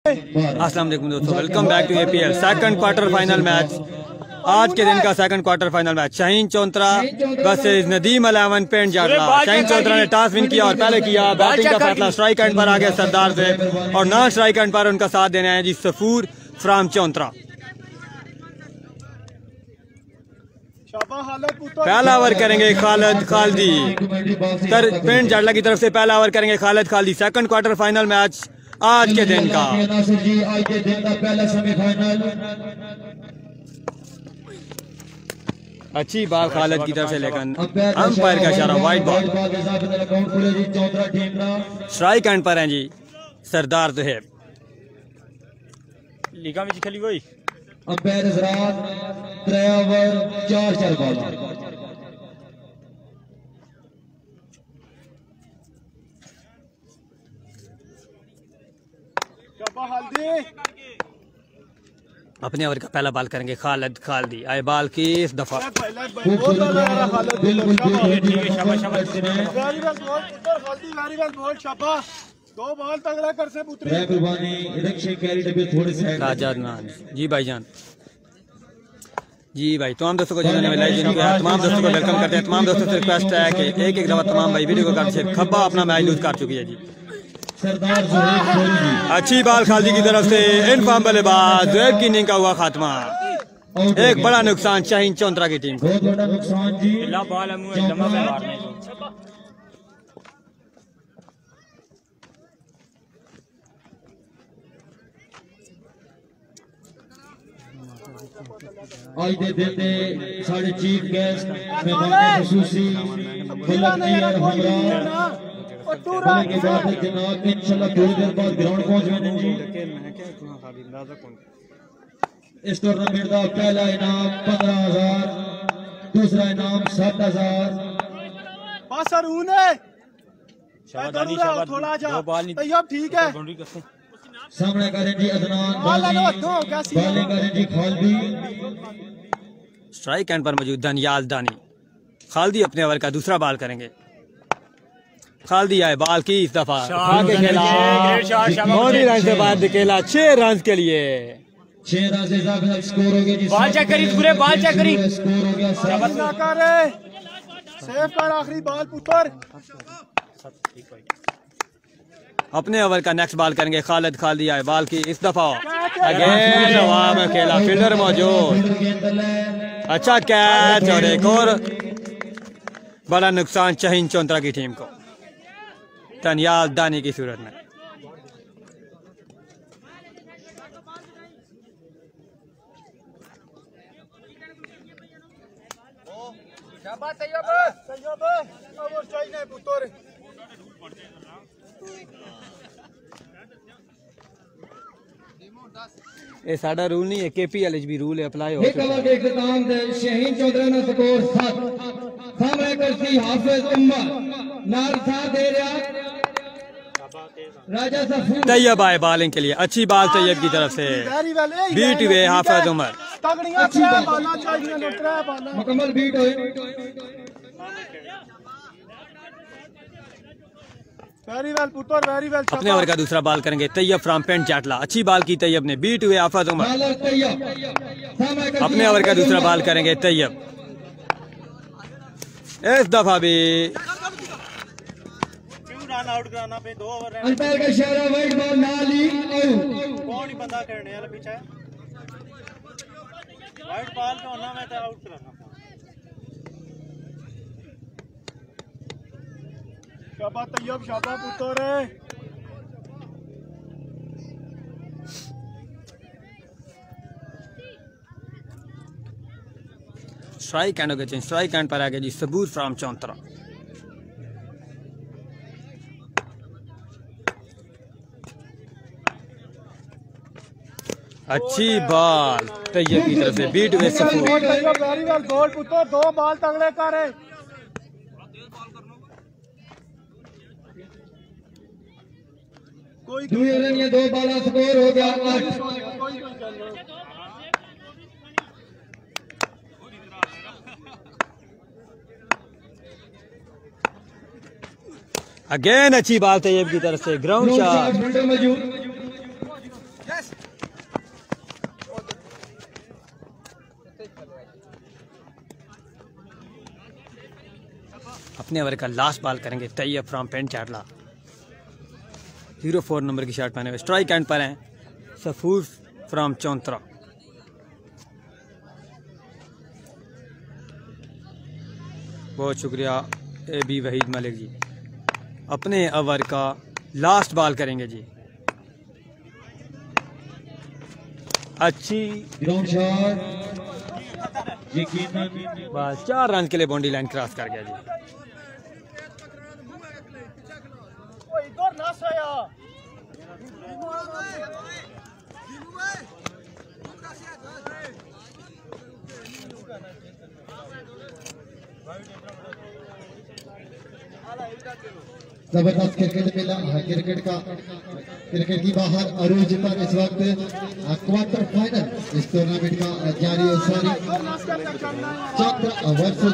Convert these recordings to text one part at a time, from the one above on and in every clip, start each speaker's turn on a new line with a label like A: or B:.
A: अस्सलाम वालेकुम दोस्तों, welcome back to APL second quarter final match. आज के दिन का second quarter final match Shaheen Chauntra versus Nadeem 11 पेंट जाटला। शाहीन चौंतरा ने टॉस विन किया और पहले किया बैटिंग का फैसला स्ट्राइक एंड पर आ गया सरदार से, और नॉन स्ट्राइक एंड पर उनका साथ देने आए जी सफूर फ्राम चौंतरा। पहला ओवर करेंगे खालिद खालदी, पेंट जाटला की तरफ से पहला ओवर करेंगे Khalid Khaldi. Second quarter final match आज के दिन का। अच्छी बाल खालिद की तरफ से, लेकिन अंपायर का इशारा वाइड बॉल। स्ट्राइक एंड पर हैं जी सरदार ज़ुहैब।
B: लीगा में खेली हुई
C: अंपायर हज़रात 3 ओवर 4 बॉल।
A: अपने ओवर का पहला बॉल करेंगे खालिद खालदी। आए बॉल की इस दफा जी भाईजान, जी भाई तमाम दोस्तों को जिन्होंने तमाम दोस्तों को वेलकम करते हैं। तमाम दोस्तों से रिक्वेस्ट है कि एक दफा तमाम भाई वीडियो को कर से खब्बा अपना मैच लूज कर चुकी है जी। अच्छी बाल खालदी की तरफ से इनफॉर्म बल्लेबाज ज़ुहैब की इनिंग का हुआ खात्मा। एक बड़ा नुकसान शाहीन चौंतरा की टीम को।
C: आज दे देते साढ़े चीफ गेस्ट मेहमान खुसूसी वलंटियर हमरा के बाद जनाब इंशाल्लाह थोड़ी देर बाद ग्राउंड पहुंच गए जी। इस टूर्नामेंट का पहला इनाम 15,000, दूसरा इनाम 7,000।
B: ठीक है
C: सामने करें जी अदनान, बॉलिंग करें जी खालदी।
A: स्ट्राइक एंड पर मौजूद दनियाल दानी। खालदी अपने ओवर का दूसरा बॉल करेंगे। खालदी आए बॉल की इस दफा आगे खेला, मोदी रन से बाद खेला 6 रन के लिए।
C: 6 रन से ज्यादा स्कोर हो गया जी।
B: बॉल चेक करी पूरे, बॉल चेक करी,
C: स्कोर हो गया
B: सेफ कर आखिरी बॉल पुत्र।
A: अपने ओवर का नेक्स्ट बॉल करेंगे खालिद खालदी। आए बॉल की इस दफा अगेन हवा में खेला, फील्डर मौजूद, अच्छा कैच और एक और बड़ा नुकसान शाहीन चौंतरा की टीम को दनियाल दानी की सूरत में। ये साडा रूल नहीं है, KPL भी रूल है, अप्लाई हो
C: एक ओवर के इख्तिताम से शाहीन चौधरी ने स्कोर 7 सामने करती हाफिज उम्मा नार साथ दे रहा राजा सफूर।
A: तैयब आए बॉलिंग के लिए, अच्छी बॉल तैयब की तरफ से, बीट हुए हाफिज उमर।
C: मुकम्मल बीट हुए।
A: अपने ओवर का दूसरा बॉल करेंगे तैयब फ्रॉम पेंट जाटला। अच्छी बॉल की तैयब ने, बीट हुए हाफिज उमर। अपने ओवर का दूसरा बॉल करेंगे तैयब। इस दफा भी
B: आउट कराना पे 2 ओवर है।
C: अंपायर का इशारा वाइड बॉल ना ली आउट।
B: कौन ही बंदा करने वाला पीछे वाइड बॉल पे होना, मैं तो आउट कराना। शाबाश तैयब, शाबाश पुत्र।
A: स्ट्राइक एंड हो गए, स्ट्राइक एंड पर आ गए जी सबूर फ्रॉम चौंतरा। अच्छी बॉल तैयब की तरफ से, बीट हुए सबूर।
B: गोल पुत्र, 2 बॉल तगड़े करे।
C: कोई 2 बॉल स्कोर हो गया 8।
A: अगेन अच्छी बात है ये की तरफ से ग्राउंड शॉट। अपने ओवर का लास्ट बॉल करेंगे तैयब फ्रॉम पेंट चाटला। 04 नंबर की शर्ट पहने हुए स्ट्राइक एंड पर हैं सफूर फ्रॉम चौंतरा। बहुत शुक्रिया ए बी वहीद मलिक जी। अपने ओवर का लास्ट बॉल करेंगे जी। अच्छी बस 4 रन के लिए बाउंड्री लाइन क्रॉस कर गया जी।
C: जबरदस्त क्रिकेट मिला क्रिकेट की बाहर अरूज पर इस वक्त क्वार्टर फाइनल इस टूर्नामेंट का जारी है। सॉरी चंद्र वर्सेस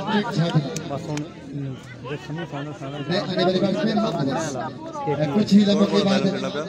C: आने वाले बैट्समैन कुछ ही लम्हों के बाद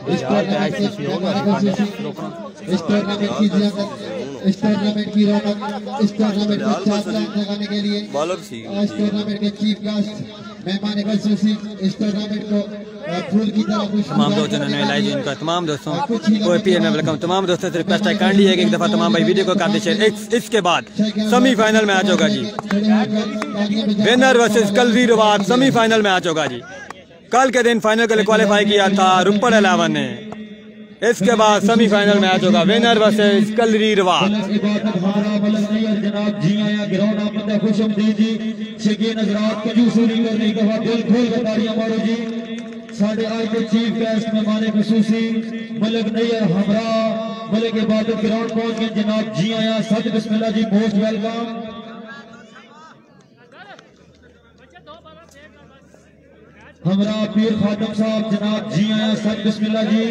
C: इस टूर्नामेंट की जियादत, इस टूर्नामेंट की रौनक, इस टूर्नामेंट में 4 लाख लगाने के लिए इस टूर्नामेंट के चीफ गेस्ट मेहमान खसूसी इस टूर्नामेंट को फूल की तरह
A: तमाम दोस्तों ने लाइव इनका तमाम दोस्तों को एपीएल में वेलकम। तमाम दोस्तों से रिक्वेस्ट है काइंडली है कि एक दफा तमाम भाई वीडियो को कर दे शेयर। इसके बाद सेमीफाइनल मैच होगा जी, विनर वर्सेस कलवी रिवाज सेमीफाइनल मैच होगा जी। कल के दिन फाइनल के लिए क्वालिफाई किया था रुपड़ 11 ने, इसके बाद सेमीफाइनल मैच होगा विनर वर्सेस कलवी रिवाज।
C: साढ़े आज के चीफ गेस्ट मेहमान खसूसी मलिक नैयर हमरा मलिक इबादत ग्राउंड पहुंच गए जनाब, जी आया सद बिस्मिल्लाह जी, मोस्ट वेलकम। हमरा पीर खातम साहब जनाब, जी आया सद बिस्मिल्लाह जी।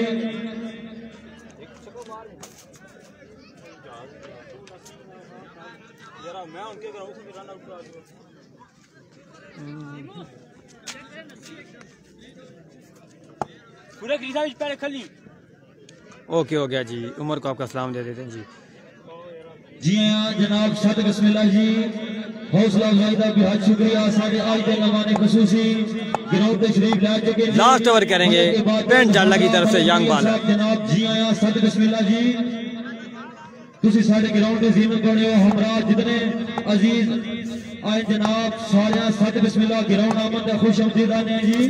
A: ओके हो गया जी, उमर को आपका सलाम दे देते हैं जी।
C: जी हाँ जनाब सद बिस्मिल्लाह जी, हौसला अफजाई का बहुत शुक्रिया। साढ़े आज के मेहमान खसूसी ग्राउंड शरीफ ला चुके हैं।
A: लास्ट ओवर करेंगे पेंट जाटला की तरफ से यंग बॉलर
C: जनाब, जी हाँ सद बिस्मिल्लाह जी। तुसी साढ़े ग्राउंड की जीनत बने हो, हमरा जितने अजीज आए जनाब सारे सद बिस्मिल्लाह ग्राउंड आमद का खुश आमदीदा ने जी।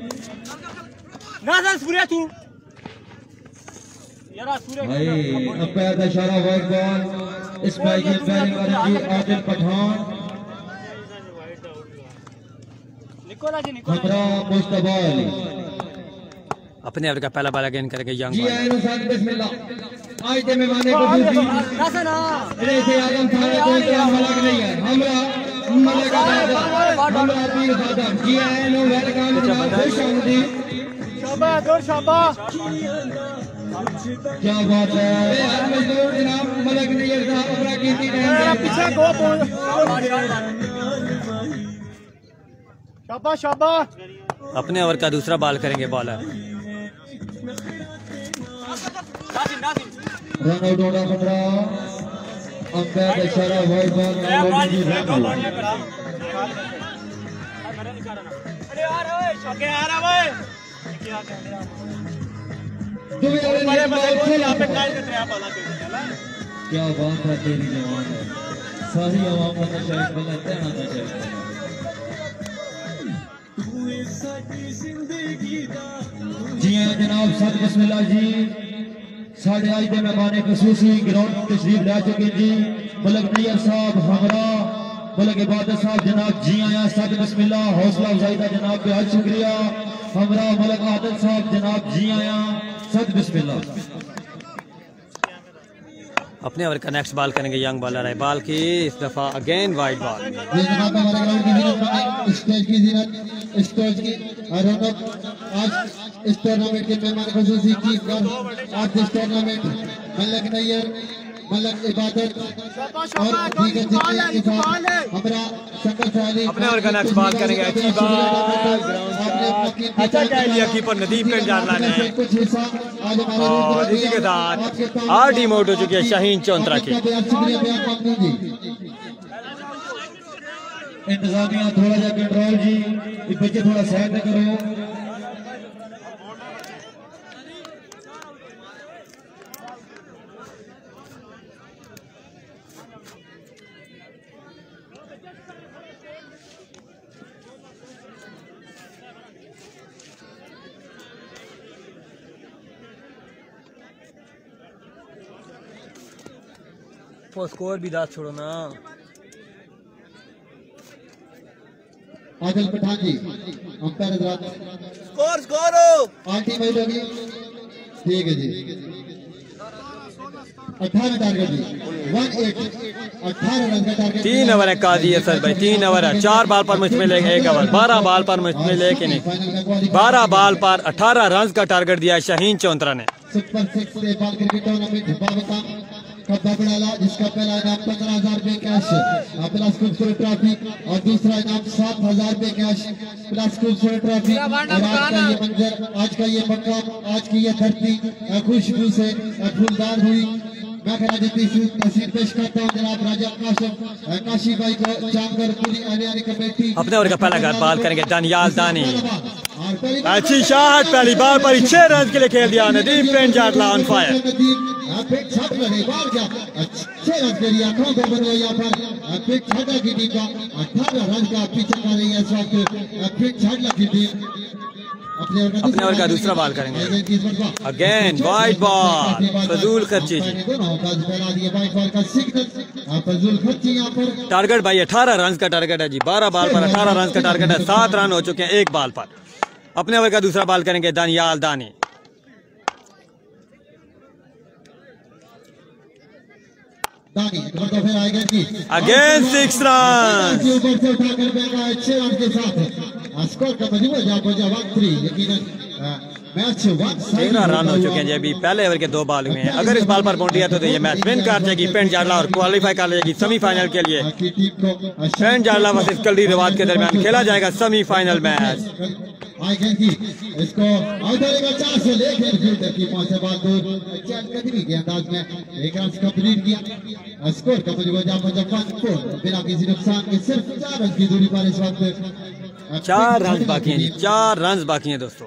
C: भाई अंपायर का इशारा, वाइड बॉल स्पाइक बैटिंग करेंगे आदिल पठान, हमरा मुस्तफा अली।
A: अपने ओवर का पहला बॉल अगेन करेंगे यंग
C: जी आए सद बिस्मिल्लाह। आज के मेहमान खसूसी से आजम थाना को क्या मलक नहीं है, हमरा मलक हमरा पीर खातम जी आए नो वेलकम खुश आमदीद।
B: शाबाश और शाबाश,
C: क्या बात है मजदूर जनाब मलिक नैयर साहब अपना कीमती टाइम
B: पीछे गो शाबाश शाबाश।
A: अपने ओवर का दूसरा बॉल करेंगे बॉलर
C: रन आउट होना खतरा, अंपायर का इशारा, वाइड बॉल। क्या बात है तेरी जवान है, सारी आवाम का नशा बल्ला कहना चाहिए। जी हाँ जनाब सद बिस्मिल्लाह जी, साढ़े आज के मेहमान खसूसी ग्राउंड तशरीफ ला चुके जी। मलिक नैयर साहब हमरा मलिक इबादत साहब जनाब, जी आया सद बिस्मिल्लाह। हौसला अफजाई का जनाब बहुत शुक्रिया। हमरा मलिक आदत साहब जनाब, जी आया सद बिस्मिल्लाह।
A: अपने ओवर का नेक्स्ट बॉल करेंगे यंग बॉलर है, बॉल की इस दफा अगेन वाइड बॉल।
C: स्टेज की जीनत, स्टेज की रौनक आज इस टूर्नामेंट के मेहमान खसूसी चीफ गेस्ट आज इस टूर्नामेंट मलिक नैयर, मलिक इबादत और दीगर जितने के साथ हमरा शक्ल से अली।
A: अपने ओवर का नेक्स्ट बॉल करेंगे अच्छी बॉल, अच्छा कह लिया कीपर नदीम पेंट जाटला ने।
C: कुछ हिस्सा आज हमारे
A: और इसी के साथ आर टीम आउट हो चुकी है शाहीन चौंतरा की।
C: इंतजामिया थोड़ा जा कंट्रोल जी, ये बच्चे थोड़ा साइड करो।
A: स्कोर भी 10 छोड़ो ना।
C: आदिल पठान जी अंपायर हजरात,
B: स्कोर
C: अल्टीमेट होगी, ठीक है जी। 18 टारगेट जी, 18 रन का टारगेट।
A: 3 ओवर है काजी असद भाई, 3 ओवर है। 4 बॉल पर मुश्किल है 1 ओवर, 12 बॉल पर मुश्किल है कि नहीं। 12 बॉल पर 18 रन का टारगेट दिया शाहीन चौंतरा ने।
C: सुपर 6 से बाल क्रिकेट टूर्नामेंट बाबका कब्बा बड़ाला, जिसका पहला इनाम 15,000 रुपए कैश प्लस खूबसूरत ट्रॉफी और दूसरा इनाम 7,000 रुपए कैश प्लस खूबसूरत ट्रॉफी। और आज का ये मंजर, आज का ये मकाम, आज की ये धरती खुशबू से फूलदार हुई। मैं कहना देती तस्वीर पेश करता हूँ जनाब राजा काशी भाई को, जानकर पूरी हरियाणा कमेटी।
A: अपने ओवर का पहला बॉल करेंगे दानियाल दानी। अच्छी शॉट, पहली बार पर 6 रन के लिए खेल दिया नदीम पेंट जाटला ऑन फायर।
C: अच्छे रन के लिए आंखों को बनो यहाँ पर पिक छाटा की टीम का 18 रन का पीछा कर रही है इस वक्त पिक छाटा की टीम। अपने ओवर का दूसरा बॉल करेंगे
A: अगेन वाइड बॉल फजूल खर्ची। टारगेट भाई 18 रन का टारगेट है जी, 12 बॉल पर 18 रन का टारगेट है। 7 रन हो चुके हैं 1 बॉल पर। अपने ओवर का दूसरा बॉल करेंगे दानियाल दानी। Again 6 run.
C: ऊपर से उठाकर फेंका 6 रन के साथ स्कोर का मजमूआ जवाब 3। यकीनन मैच
A: 13 रन हो चुके हैं जी। अभी पहले ओवर के 2 बॉल हुए हैं। अगर इस बॉल पर बाउंड्री है तो ये मैच विन कर जाएगी पेंट जाटला और क्वालिफाई कर लेगी सेमीफाइनल के लिए। पेंट जाटला वर्सेस कलरी रिवाज के दरमियान खेला जाएगा सेमीफाइनल मैच।
C: इसको चार से लेकर फील्डर की से बात कदमी के अंदाज में एक रन कंप्लीट किया। स्कोर का मुझे बिना किसी नुकसान के सिर्फ 4 रन की दूरी पर इस वक्त
A: 4 रन बाकी हैं जी, 4 रन बाकी हैं दोस्तों।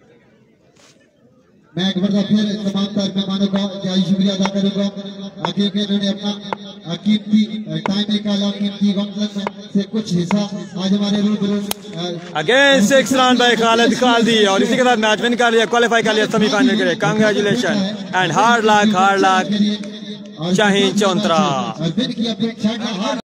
C: मैं एक बार फिर तमाम मेहमानों का शुक्रिया अदा करूंगा क्योंकि इन्होंने अपना कीमती टाइम निकाला, कीमती वक्त से कुछ हिस्सा आज हमारे रूबरू।
A: Again 6 run by Khalid Khaldi और इसी के साथ मैच विन कर लिया, क्वालिफाई कर लिया सेमीफाइनल के लिए। Congratulation and hard luck Shaheen Chauntra.